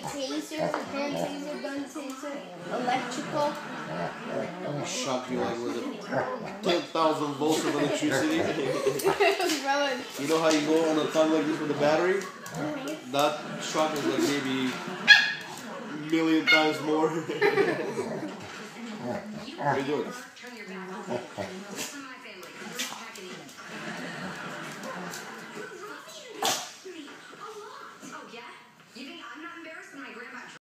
taser, hand taser, gun taser, electrical. I'll shock you like with 10,000 volts of electricity. You know how you go on a tongue like this with a battery? That shock is like maybe a million times more. What are you doing?